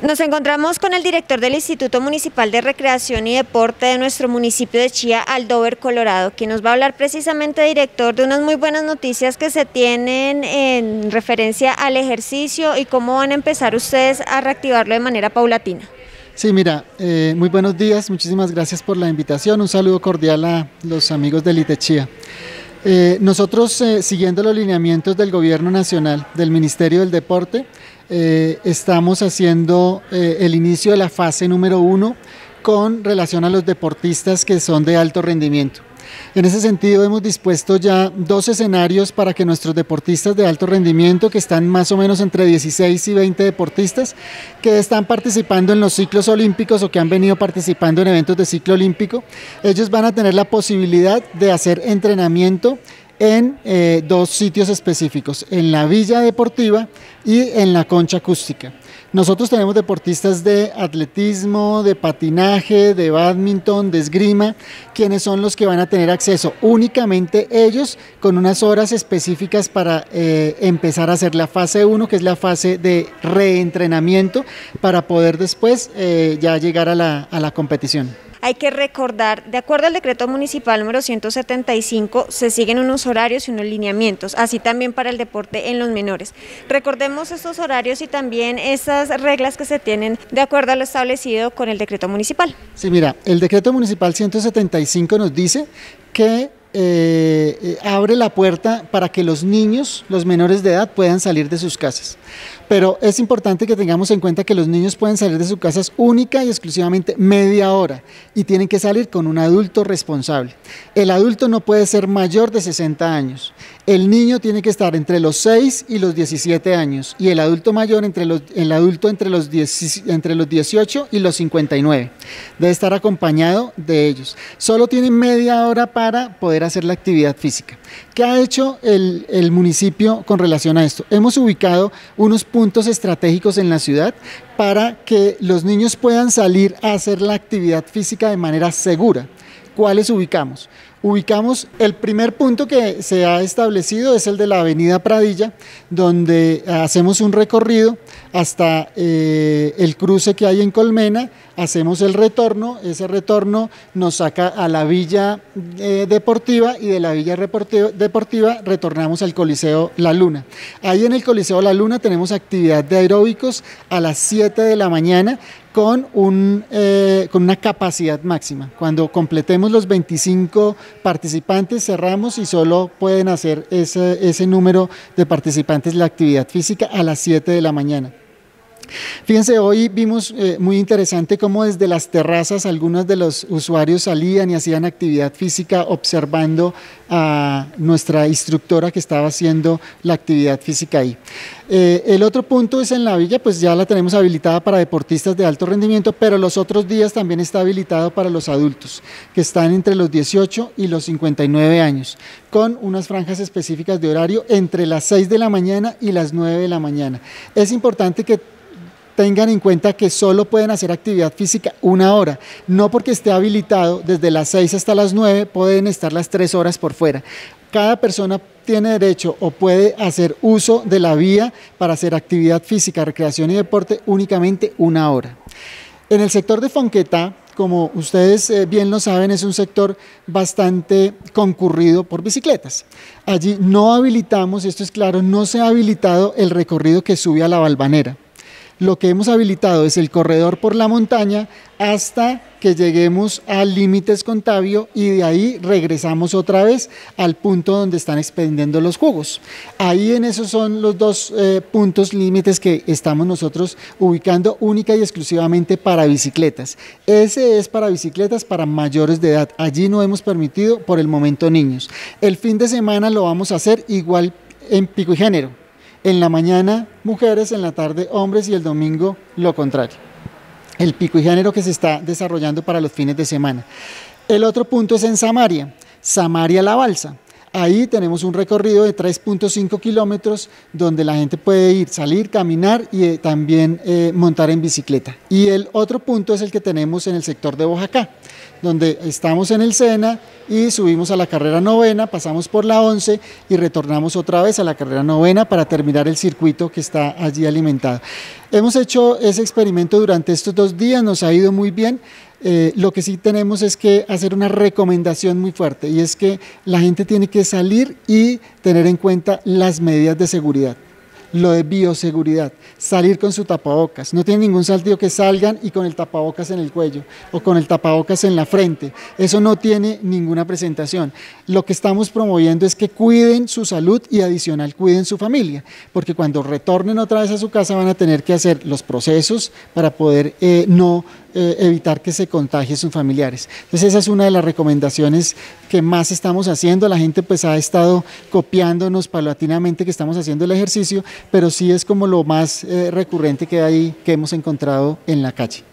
Nos encontramos con el director del Instituto Municipal de Recreación y Deporte de nuestro municipio de Chía, Aldover, Colorado, quien nos va a hablar precisamente, director, de unas muy buenas noticias que se tienen en referencia al ejercicio y cómo van a empezar ustedes a reactivarlo de manera paulatina. Sí, mira, muy buenos días, muchísimas gracias por la invitación, un saludo cordial a los amigos del ITECHÍA. Nosotros, siguiendo los lineamientos del Gobierno Nacional, del Ministerio del Deporte, estamos haciendo el inicio de la fase número 1 con relación a los deportistas que son de alto rendimiento. En ese sentido hemos dispuesto ya 2 escenarios para que nuestros deportistas de alto rendimiento, que están más o menos entre 16 y 20 deportistas, que están participando en los ciclos olímpicos o que han venido participando en eventos de ciclo olímpico, ellos van a tener la posibilidad de hacer entrenamiento en 2 sitios específicos, en la Villa Deportiva y en la Concha Acústica. Nosotros tenemos deportistas de atletismo, de patinaje, de bádminton, de esgrima, quienes son los que van a tener acceso únicamente ellos con unas horas específicas para empezar a hacer la fase 1, que es la fase de reentrenamiento, para poder después ya llegar a la competición. Hay que recordar, de acuerdo al decreto municipal número 175, se siguen unos horarios y unos lineamientos, así también para el deporte en los menores. Recordemos estos horarios y también esas reglas que se tienen de acuerdo a lo establecido con el decreto municipal. Sí, mira, el decreto municipal 175 nos dice que abre la puerta para que los niños, los menores de edad, puedan salir de sus casas. Pero es importante que tengamos en cuenta que los niños pueden salir de sus casas única y exclusivamente media hora y tienen que salir con un adulto responsable. El adulto no puede ser mayor de 60 años. El niño tiene que estar entre los 6 y los 17 años y el adulto mayor entre los 18 y los 59. Debe estar acompañado de ellos. Solo tienen media hora para poder hacer la actividad física. ¿Qué ha hecho el municipio con relación a esto? Hemos ubicado unos puntos estratégicos en la ciudad para que los niños puedan salir a hacer la actividad física de manera segura. ¿Cuáles ubicamos? Ubicamos el primer punto que se ha establecido, es el de la avenida Pradilla, donde hacemos un recorrido hasta el cruce que hay en Colmena, hacemos el retorno, ese retorno nos saca a la Villa Deportiva y de la Villa Deportiva retornamos al Coliseo La Luna. Ahí en el Coliseo La Luna tenemos actividad de aeróbicos a las 7 de la mañana, con una capacidad máxima. Cuando completemos los 25 participantes cerramos y solo pueden hacer ese número de participantes la actividad física a las 7 de la mañana. Fíjense, hoy vimos muy interesante cómo desde las terrazas algunos de los usuarios salían y hacían actividad física observando a nuestra instructora que estaba haciendo la actividad física ahí. El otro punto es en la villa, pues ya la tenemos habilitada para deportistas de alto rendimiento, pero los otros días también está habilitado para los adultos, que están entre los 18 y los 59 años, con unas franjas específicas de horario entre las 6 de la mañana y las 9 de la mañana. Es importante que tengan en cuenta que solo pueden hacer actividad física 1 hora, no porque esté habilitado desde las 6 hasta las 9, pueden estar las 3 horas por fuera. Cada persona tiene derecho o puede hacer uso de la vía para hacer actividad física, recreación y deporte únicamente 1 hora. En el sector de Fonquetá, como ustedes bien lo saben, es un sector bastante concurrido por bicicletas. Allí no habilitamos, esto es claro, no se ha habilitado el recorrido que sube a la Balvanera. Lo que hemos habilitado es el corredor por la montaña hasta que lleguemos al Límites con Tabio y de ahí regresamos otra vez al punto donde están expendiendo los jugos. Ahí en esos son los 2 puntos límites que estamos nosotros ubicando única y exclusivamente para bicicletas. Ese es para bicicletas para mayores de edad. Allí no hemos permitido por el momento niños. El fin de semana lo vamos a hacer igual en Pico y Género. En la mañana mujeres, en la tarde hombres y el domingo lo contrario. El pico y género que se está desarrollando para los fines de semana. El otro punto es en Samaria, Samaria La Balsa. Ahí tenemos un recorrido de 3.5 kilómetros donde la gente puede ir, salir, caminar y también montar en bicicleta. Y el otro punto es el que tenemos en el sector de Boyacá, donde estamos en el SENA y subimos a la carrera novena, pasamos por la 11 y retornamos otra vez a la carrera novena para terminar el circuito que está allí alimentado. Hemos hecho ese experimento durante estos 2 días, nos ha ido muy bien. Lo que sí tenemos es que hacer una recomendación muy fuerte, y es que la gente tiene que salir y tener en cuenta las medidas de seguridad. Lo de bioseguridad, salir con su tapabocas, no tiene ningún sentido que salgan y con el tapabocas en el cuello o con el tapabocas en la frente, eso no tiene ninguna presentación. Lo que estamos promoviendo es que cuiden su salud y adicional cuiden su familia, porque cuando retornen otra vez a su casa van a tener que hacer los procesos para poder evitar que se contagien sus familiares. Entonces esa es una de las recomendaciones que más estamos haciendo. La gente pues ha estado copiándonos paulatinamente que estamos haciendo el ejercicio, pero sí es como lo más recurrente que hemos encontrado en la calle.